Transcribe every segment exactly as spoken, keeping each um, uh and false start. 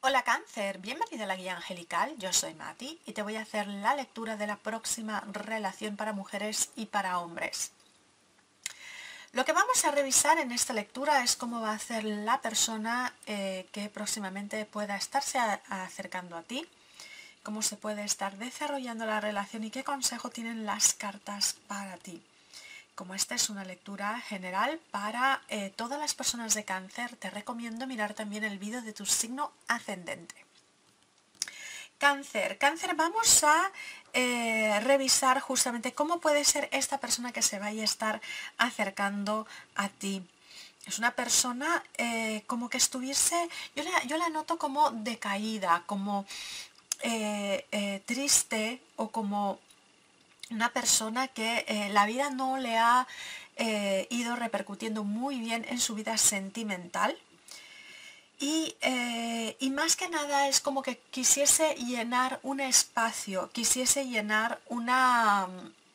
Hola Cáncer, bienvenido a la guía angelical, yo soy Mati y te voy a hacer la lectura de la próxima relación para mujeres y para hombres. Lo que vamos a revisar en esta lectura es cómo va a hacer la persona eh, que próximamente pueda estarse a, a acercando a ti, cómo se puede estar desarrollando la relación y qué consejo tienen las cartas para ti. Como esta es una lectura general para eh, todas las personas de Cáncer, te recomiendo mirar también el vídeo de tu signo ascendente. Cáncer, Cáncer, vamos a eh, revisar justamente cómo puede ser esta persona que se vaya a estar acercando a ti. Es una persona eh, como que estuviese, yo la, yo la noto como decaída, como eh, eh, triste o como una persona que eh, la vida no le ha eh, ido repercutiendo muy bien en su vida sentimental. Y, eh, y más que nada es como que quisiese llenar un espacio, quisiese llenar una,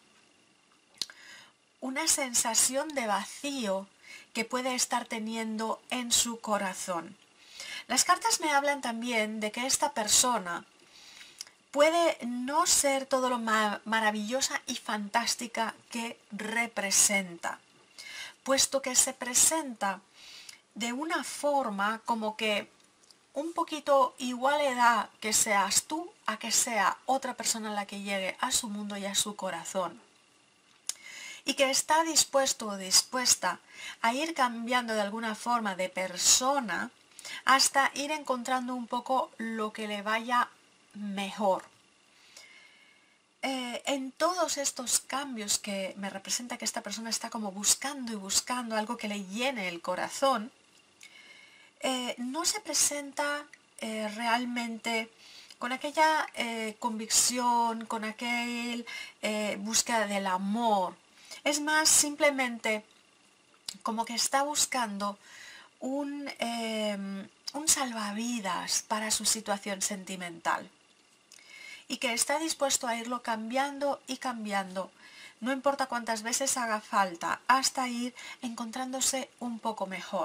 una sensación de vacío que puede estar teniendo en su corazón. Las cartas me hablan también de que esta persona puede no ser todo lo ma- maravillosa y fantástica que representa, puesto que se presenta de una forma como que un poquito igual edad que seas tú a que sea otra persona la que llegue a su mundo y a su corazón. Y que está dispuesto o dispuesta a ir cambiando de alguna forma de persona hasta ir encontrando un poco lo que le vaya mejor. Eh, en todos estos cambios que me representa que esta persona está como buscando y buscando algo que le llene el corazón, eh, no se presenta eh, realmente con aquella eh, convicción, con aquella eh, búsqueda del amor. Es más, simplemente como que está buscando un, eh, un salvavidas para su situación sentimental. Y que está dispuesto a irlo cambiando y cambiando, no importa cuántas veces haga falta, hasta ir encontrándose un poco mejor.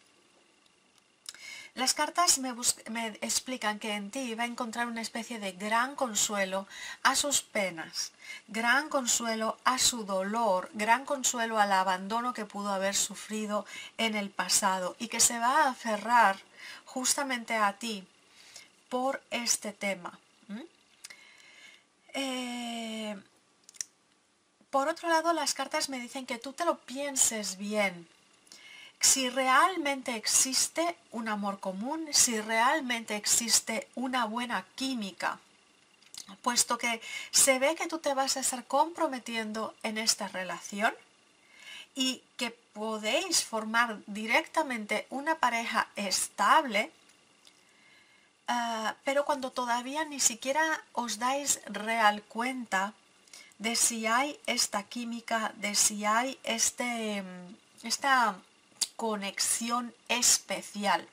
Las cartas me, me explican que en ti va a encontrar una especie de gran consuelo a sus penas, gran consuelo a su dolor, gran consuelo al abandono que pudo haber sufrido en el pasado y que se va a aferrar justamente a ti por este tema. ¿Mm? Eh, por otro lado, las cartas me dicen que tú te lo pienses bien. Si realmente existe un amor común, si realmente existe una buena química, puesto que se ve que tú te vas a estar comprometiendo en esta relación y que podéis formar directamente una pareja estable, uh, pero cuando todavía ni siquiera os dais real cuenta de si hay esta química, de si hay este, esta conexión especial.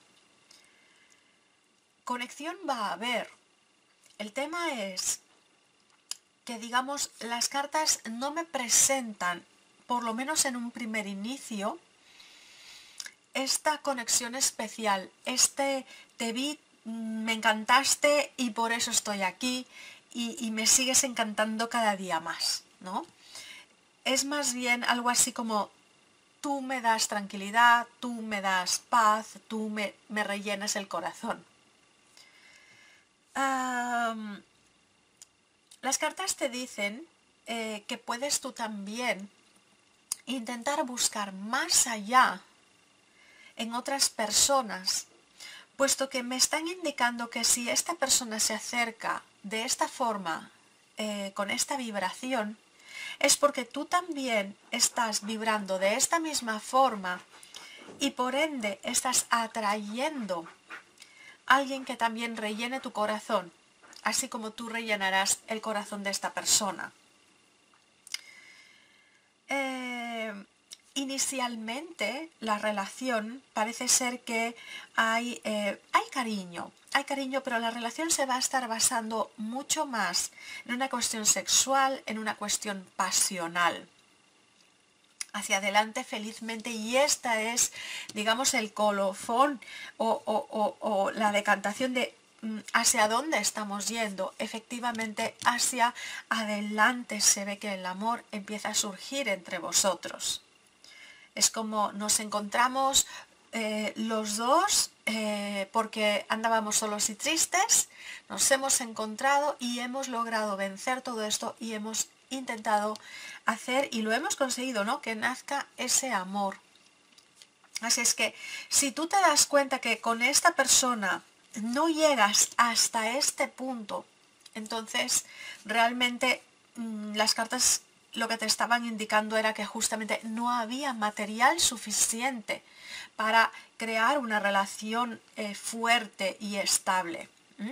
Conexión va a haber. El tema es que, digamos, las cartas no me presentan, por lo menos en un primer inicio, esta conexión especial, este te vi, me encantaste y por eso estoy aquí y, y me sigues encantando cada día más, ¿no? Es más bien algo así como tú me das tranquilidad, tú me das paz, tú me, me rellenas el corazón. Um, las cartas te dicen eh, que puedes tú también intentar buscar más allá en otras personas, puesto que me están indicando que si esta persona se acerca de esta forma, eh, con esta vibración, es porque tú también estás vibrando de esta misma forma y por ende estás atrayendo a alguien que también rellene tu corazón, así como tú rellenarás el corazón de esta persona. Eh, inicialmente la relación parece ser que hay, eh, hay cariño, hay cariño, pero la relación se va a estar basando mucho más en una cuestión sexual, en una cuestión pasional. Hacia adelante felizmente, y esta es, digamos, el colofón o, o, o, o la decantación de hacia dónde estamos yendo. Efectivamente, hacia adelante se ve que el amor empieza a surgir entre vosotros. Es como nos encontramos eh, los dos eh, porque andábamos solos y tristes, nos hemos encontrado y hemos logrado vencer todo esto y hemos intentado hacer, y lo hemos conseguido, ¿no?, que nazca ese amor. Así es que si tú te das cuenta que con esta persona no llegas hasta este punto, entonces realmente mmm, las cartas lo que te estaban indicando era que justamente no había material suficiente para crear una relación eh, fuerte y estable. ¿Mm?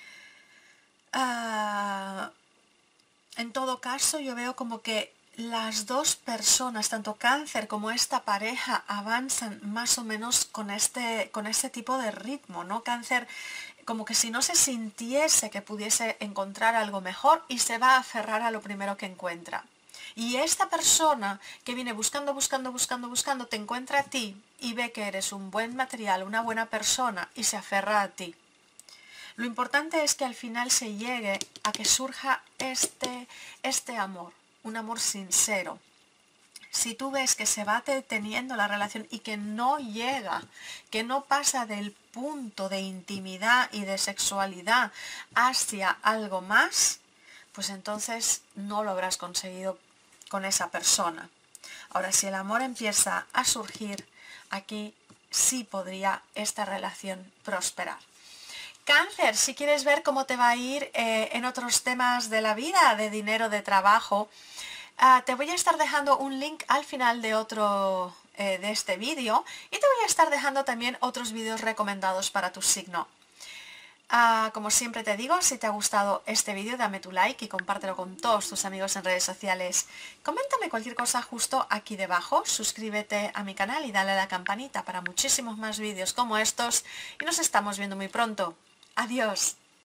Uh, en todo caso, yo veo como que las dos personas, tanto Cáncer como esta pareja, avanzan más o menos con este, con este tipo de ritmo, ¿no? Cáncer como que si no se sintiese que pudiese encontrar algo mejor y se va a aferrar a lo primero que encuentra. Y esta persona que viene buscando, buscando, buscando, buscando, te encuentra a ti y ve que eres un buen material, una buena persona y se aferra a ti. Lo importante es que al final se llegue a que surja este, este amor, un amor sincero. Si tú ves que se va deteniendo la relación y que no llega, que no pasa del punto de intimidad y de sexualidad hacia algo más, pues entonces no lo habrás conseguido con esa persona. Ahora, si el amor empieza a surgir, aquí sí podría esta relación prosperar. Cáncer, si quieres ver cómo te va a ir eh, en otros temas de la vida, de dinero, de trabajo, uh, te voy a estar dejando un link al final de otro eh, de este vídeo y te voy a estar dejando también otros vídeos recomendados para tu signo. Uh, como siempre te digo, si te ha gustado este vídeo, dame tu like y compártelo con todos tus amigos en redes sociales. Coméntame cualquier cosa justo aquí debajo, suscríbete a mi canal y dale a la campanita para muchísimos más vídeos como estos y nos estamos viendo muy pronto. Adiós.